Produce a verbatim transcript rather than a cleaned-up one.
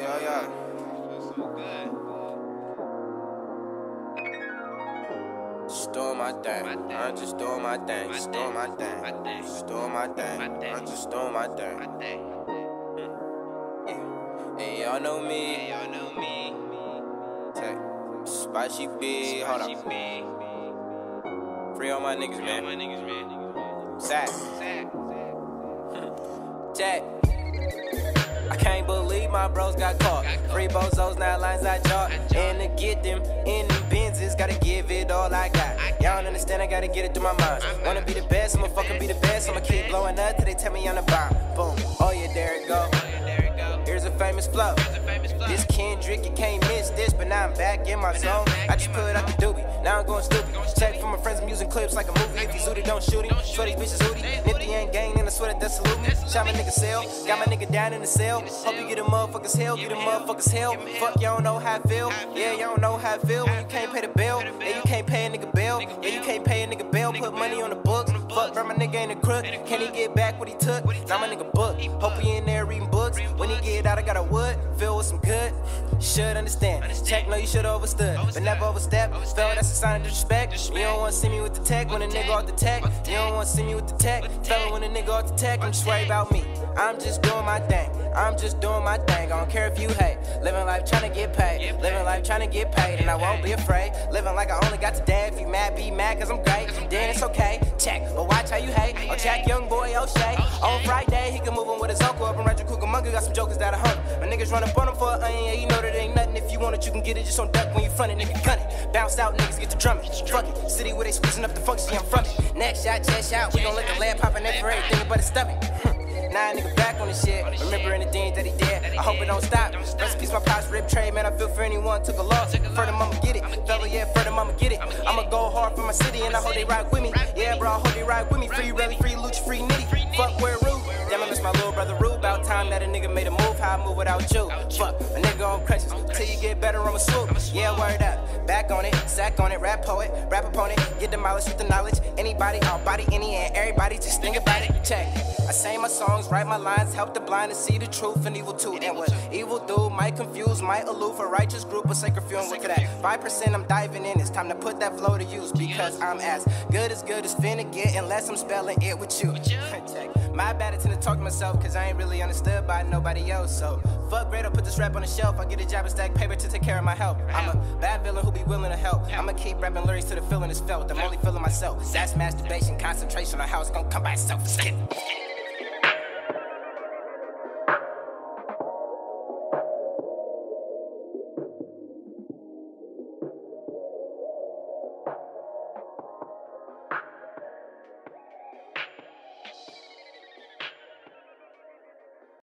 yeah, yeah. Feels so good. Just doing my thing. I'm just doing my thing. Just doing my thing. Just doing my thing. I'm just doing my thing. Hey, y'all know me. Y'all know me. BoshyB. Hold up. Free all my niggas, man. Sad. Jack. I can't believe my bros got caught. Free bozos, now lines I jog. And to get them in them Benzes, gotta give it all I got. Y'all don't understand, I gotta get it through my mind. Wanna be the best, I'ma fucking be the best. I'ma keep blowing up till they tell me I'm the bomb. Boom, oh yeah, there it go. Here's a famous flow. This Kendrick, you can't miss this, but now I'm back in my zone. I just put out the doobie, now I'm going stupid. Check for my friends, I'm using clips like a movie. If he's zooty, don't shoot him. Swear these bitches hooty. Nifty ain't gang, and I swear that that's salute me. Shot my nigga cell, got my nigga down in the cell. Hope you get a motherfuckers hell, get a motherfuckers hell. Fuck, y'all don't know how I feel. Yeah, y'all don't know how I feel when you can't pay the bill. Yeah, you can't pay a nigga bill. Yeah, you can't pay a nigga bill. Put money on the books. Fuck, bro, my nigga ain't a crook. Can he get back what he took? Now my nigga book. Hope he in there reading books. When he get out, I got a wood. Fill with some good. Should understand. Check, no, you should have overstood, but never overstep. Felt that's a sign of disrespect. You don't want to see me with the tech when a nigga off the tech. You don't want to see me with the tech. Fella when a nigga off the tech. I'm just worried about me. I'm just doing my thing. I'm just doing my thing. I don't care if you hate. Living life trying to get paid. Living life trying to get paid, and I won't be afraid. Living like I only got today. If you mad, be mad, cause I'm great. Then it's okay. Check, but watch how you hate. Oh, Jack, young boy, O'Shea. On Friday, he can move on with his uncle up in Roger Cucamonga. Got some jokers that are hungry. My niggas run up on him for an onion. Yeah, you know that ain't nothing. If you want it, you can get it. Just don't duck when you front it, nigga, gun it. Bounce out, niggas get to drumming. Fuck it. City where they squeezing up the function, I'm from it. Next shot, chest shot. We gon' let the lad poppin' that for everything but his stomach. Now a nigga back on the shit, remembering the things that he did. I hope it don't stop. Rest in peace, my pops rip trade, man. I feel for anyone took a loss. For them, I'ma get it. Fella, yeah, for them, I'ma get it. I'ma go hard for my city, and I hope they ride with me. Yeah, bro, I hope they ride with me. Free rally, free lucha, free nitty. Fuck where rude. Damn, I miss my little brother Rube. About time that a nigga made a move. How I move without you. Fuck, a nigga on crutches. Till you get better, I'ma swoop. Yeah, word up. Back on it, sack on it, rap poet, rap opponent. Get demolished with the knowledge. Anybody, all body, any and everybody. Just think about it. Check. I sing my songs, write my lines, help the blind to see the truth and evil too. And what evil do might confuse, might aloof a righteous group of sacred fume. Look at that, five percent I'm diving in. It's time to put that flow to use because I'm as good as good as finna get unless I'm spelling it with you. My bad, I tend to talk to myself cause I ain't really understood by nobody else. So fuck great, I'll put this rap on the shelf. I get a job and stack paper to take care of my health. I'm a bad villain who be willing to help. I'ma keep rapping lyrics till the feeling is felt. I'm only feeling myself. That's masturbation, concentration on how it's gonna come by itself.